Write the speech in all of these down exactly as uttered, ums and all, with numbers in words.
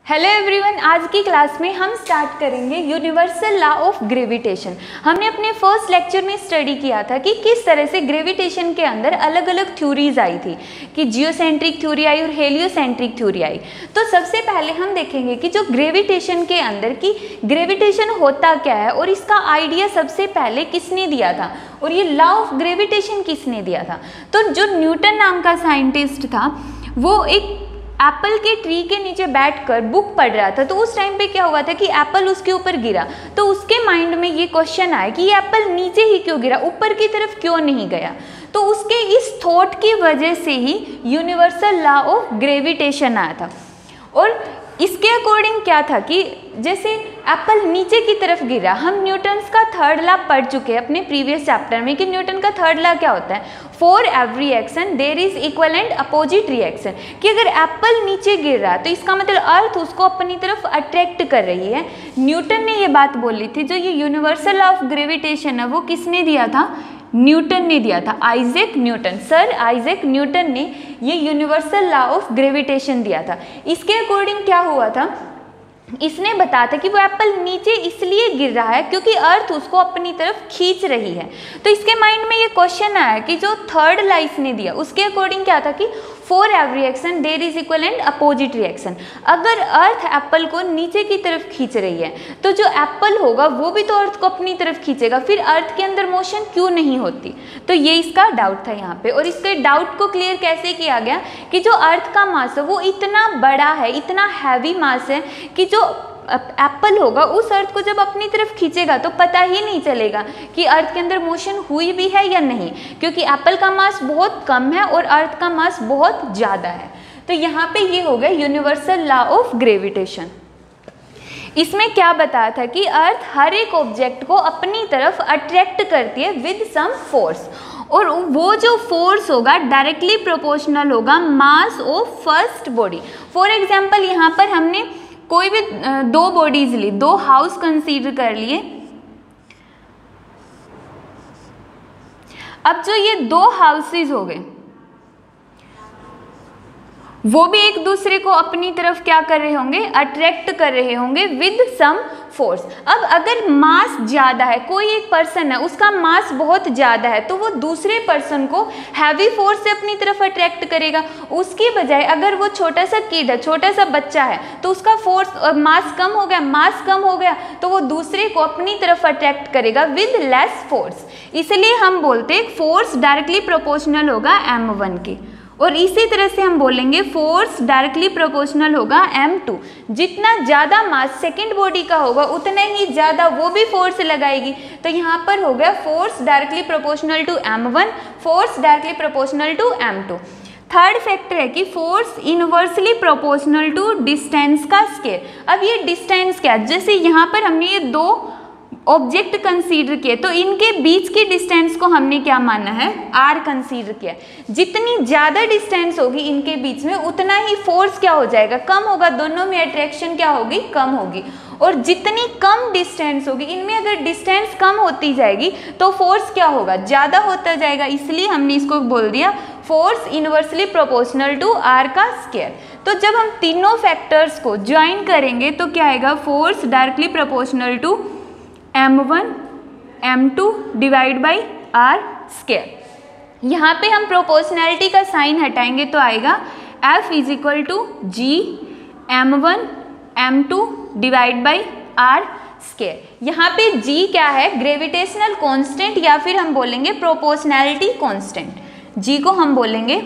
Hello everyone, आज की class में हम स्टार्ट करेंगे यूनिवर्सल लॉ ऑफ ग्रेविटेशन। हमने अपने फर्स्ट लेक्चर में स्टडी किया था कि किस तरह से ग्रेविटेशन के अंदर अलग अलग थ्योरीज आई थी, कि जियोसेंट्रिक थ्योरी आई और हेलियोसेंट्रिक थ्योरी आई। तो सबसे पहले हम देखेंगे कि जो ग्रेविटेशन के अंदर की ग्रेविटेशन होता क्या है और इसका आइडिया सबसे पहले किसने दिया था और ये लॉ ऑफ ग्रेविटेशन किसने दिया था। तो जो न्यूटन नाम का साइंटिस्ट था वो एक एप्पल के ट्री के नीचे बैठकर बुक पढ़ रहा था। तो उस टाइम पे क्या हुआ था कि एप्पल उसके ऊपर गिरा, तो उसके माइंड में ये क्वेश्चन आया कि ये एप्पल नीचे ही क्यों गिरा, ऊपर की तरफ क्यों नहीं गया। तो उसके इस थॉट की वजह से ही यूनिवर्सल लॉ ऑफ ग्रेविटेशन आया था। और इसके अकॉर्डिंग क्या था कि जैसे एप्पल नीचे की तरफ गिरा, हम न्यूटन्स का थर्ड लॉ पढ़ चुके हैं अपने प्रीवियस चैप्टर में कि न्यूटन का थर्ड लॉ क्या होता है, for every action there is equal and opposite reaction. कि अगर एप्पल नीचे गिर रहा है तो इसका मतलब अर्थ उसको अपनी तरफ अट्रैक्ट कर रही है। न्यूटन ने ये बात बोली थी। जो ये यूनिवर्सल लॉ ऑफ ग्रेविटेशन है वो किसने दिया था? न्यूटन ने दिया था, Isaac Newton. Sir Isaac Newton ने ये यूनिवर्सल लॉ ऑफ ग्रेविटेशन दिया था। इसके अकॉर्डिंग क्या हुआ था, इसने बताया था कि वो एप्पल नीचे इसलिए गिर रहा है क्योंकि अर्थ उसको अपनी तरफ खींच रही है। तो इसके माइंड में ये क्वेश्चन आया कि जो थर्ड लॉ इसने दिया उसके अकॉर्डिंग क्या था कि for every action there is equal and opposite reaction. अगर अर्थ एप्पल को नीचे की तरफ खींच रही है तो जो एप्पल होगा वो भी तो अर्थ को अपनी तरफ खींचेगा, फिर अर्थ के अंदर मोशन क्यों नहीं होती। तो ये इसका डाउट था यहाँ पे। और इसके डाउट को क्लियर कैसे किया गया कि जो अर्थ का मास है वो इतना बड़ा है, इतना हैवी मास है कि जो एप्पल होगा उस अर्थ को जब अपनी तरफ खींचेगा तो पता ही नहीं चलेगा कि अर्थ के अंदर मोशन हुई भी है या नहीं, क्योंकि एप्पल का मास बहुत कम है और अर्थ का मास बहुत ज़्यादा है। तो यहाँ पे ये हो गया यूनिवर्सल लॉ ऑफ ग्रेविटेशन। इसमें क्या बताया था कि अर्थ हर एक ऑब्जेक्ट को अपनी तरफ अट्रैक्ट करती है विद सम फोर्स, और वो जो फोर्स होगा डायरेक्टली प्रोपोर्शनल होगा mass of first body. For example यहाँ पर हमने कोई भी दो बॉडीज ली, दो हाउस कंसीडर कर लिए। अब जो ये दो हाउसेस हो गए वो भी एक दूसरे को अपनी तरफ क्या कर रहे होंगे, अट्रैक्ट कर रहे होंगे विद सम फोर्स। अब अगर मास ज़्यादा है, कोई एक पर्सन है उसका मास बहुत ज़्यादा है तो वो दूसरे पर्सन को हैवी फोर्स से अपनी तरफ अट्रैक्ट करेगा। उसकी बजाय अगर वो छोटा सा किड है, छोटा सा बच्चा है तो उसका फोर्स मास कम हो गया, मास कम हो गया तो वो दूसरे को अपनी तरफ अट्रैक्ट करेगा विद लेस फोर्स। इसलिए हम बोलते हैं फोर्स डायरेक्टली प्रोपोर्शनल होगा एम वन के। और इसी तरह से हम बोलेंगे फोर्स डायरेक्टली प्रोपोर्शनल होगा एम टू। जितना ज़्यादा मास सेकेंड बॉडी का होगा उतना ही ज़्यादा वो भी फोर्स लगाएगी। तो यहाँ पर हो गया force directly proportional to M one, force directly proportional to M two. Third factor है कि force inversely proportional to distance का स्केयर। अब ये डिस्टेंस क्या है, जैसे यहाँ पर हमने ये दो ऑब्जेक्ट कंसीडर किए तो इनके बीच की डिस्टेंस को हमने क्या माना है, आर कंसीडर किया। जितनी ज़्यादा डिस्टेंस होगी इनके बीच में उतना ही फोर्स क्या हो जाएगा, कम होगा। दोनों में अट्रैक्शन क्या होगी, कम होगी। और जितनी कम डिस्टेंस होगी इनमें अगर डिस्टेंस कम होती जाएगी तो फोर्स क्या होगा, ज़्यादा होता जाएगा। इसलिए हमने इसको बोल दिया force inversely proportional to R का स्क्वायर। तो जब हम तीनों फैक्टर्स को ज्वाइन करेंगे तो क्या आएगा, force directly proportional to M one M two divide by R square. यहाँ पे हम प्रोपोर्शनैलिटी का साइन हटाएंगे तो आएगा F is equal to G M one M two divide by R square. यहाँ पे G क्या है, ग्रेविटेशनल कांस्टेंट या फिर हम बोलेंगे प्रोपोर्शनैलिटी कांस्टेंट। G को हम बोलेंगे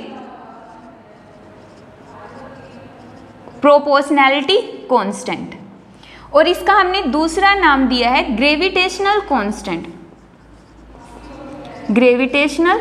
प्रोपोर्शनैलिटी कांस्टेंट। और इसका हमने दूसरा नाम दिया है ग्रेविटेशनल कांस्टेंट, ग्रेविटेशनल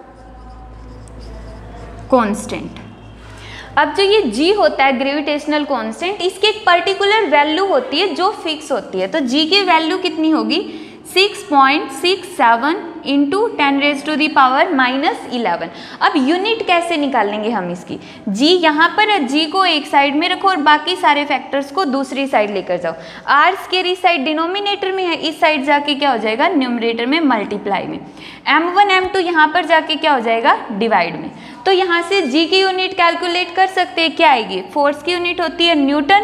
कांस्टेंट। अब जो ये G होता है ग्रेविटेशनल कांस्टेंट, इसकी एक पर्टिकुलर वैल्यू होती है जो फिक्स होती है। तो G की वैल्यू कितनी होगी, six point six seven into ten raise to the power minus eleven. अब यूनिट कैसे निकालेंगे हम इसकी, G यहाँ पर है, G को एक साइड में रखो और बाकी सारे फैक्टर्स को दूसरी साइड लेकर जाओ। आर स्क्वायर इस साइड डिनोमिनेटर में है, इस साइड जाके क्या हो जाएगा, न्यूमरेटर में मल्टीप्लाई में। एम वन एम टू यहाँ पर जाके क्या हो जाएगा, डिवाइड में। तो यहाँ से G की यूनिट कैलकुलेट कर सकते हैं, क्या आएगी, फोर्स की यूनिट होती है न्यूटन,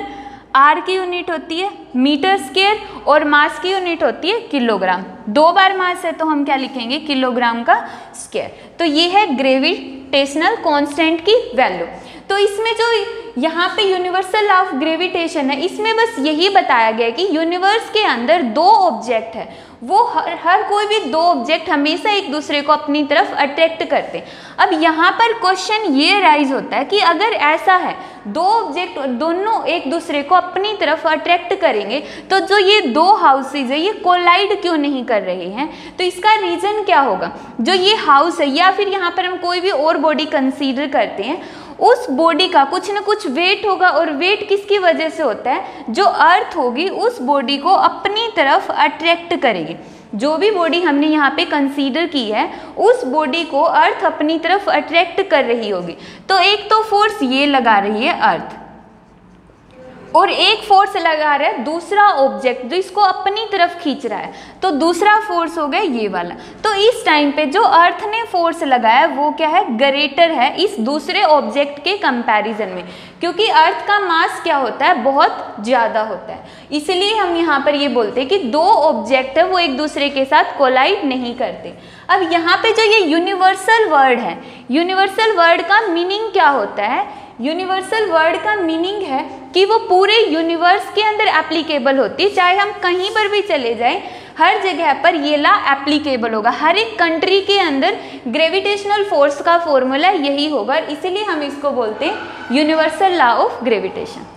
आर की यूनिट होती है मीटर स्क्वायर और मास की यूनिट होती है किलोग्राम। दो बार मास है तो हम क्या लिखेंगे, किलोग्राम का स्क्वायर। तो ये है ग्रेविटेशनल कांस्टेंट की वैल्यू। तो इसमें जो यहाँ पे यूनिवर्सल लॉ ऑफ ग्रेविटेशन है, इसमें बस यही बताया गया है कि यूनिवर्स के अंदर दो ऑब्जेक्ट है, वो हर हर कोई भी दो ऑब्जेक्ट हमेशा एक दूसरे को अपनी तरफ अट्रैक्ट करते हैं। अब यहाँ पर क्वेश्चन ये राइज होता है कि अगर ऐसा है, दो ऑब्जेक्ट दोनों एक दूसरे को अपनी तरफ अट्रैक्ट करेंगे, तो जो ये दो हाउसेज है ये कोलाइड क्यों नहीं कर रहे हैं? तो इसका रीजन क्या होगा? जो ये हाउस है या फिर यहाँ पर हम कोई भी और बॉडी कंसीडर करते हैं, उस बॉडी का कुछ न कुछ वेट होगा, और वेट किसकी वजह से होता है? जो अर्थ होगी उस बॉडी को अपनी तरफ अट्रैक्ट करेगी। जो भी बॉडी हमने यहाँ पे कंसीडर की है, उस बॉडी को अर्थ अपनी तरफ अट्रैक्ट कर रही होगी। तो एक तो फोर्स ये लगा रही है अर्थ, और एक फोर्स लगा रहा है दूसरा ऑब्जेक्ट जो इसको अपनी तरफ खींच रहा है, तो दूसरा फोर्स हो गया ये वाला। तो इस टाइम पे जो अर्थ ने फोर्स लगाया वो क्या है? ग्रेटर है इस दूसरे ऑब्जेक्ट के कंपैरिजन में, क्योंकि अर्थ का मास क्या होता है? बहुत ज़्यादा होता है। इसलिए हम यहाँ पर ये बोलते हैं कि दो ऑब्जेक्ट है वो एक दूसरे के साथ कोलाइड नहीं करते। अब यहाँ पे जो ये यूनिवर्सल वर्ड है, यूनिवर्सल वर्ड का मीनिंग क्या होता है? यूनिवर्सल वर्ड का मीनिंग है कि वो पूरे यूनिवर्स के अंदर एप्लीकेबल होती है, चाहे हम कहीं पर भी चले जाएं, हर जगह पर ये लॉ एप्लीकेबल होगा। हर एक कंट्री के अंदर ग्रेविटेशनल फोर्स का फॉर्मूला यही होगा, इसीलिए हम इसको बोलते हैं यूनिवर्सल लॉ ऑफ ग्रेविटेशन।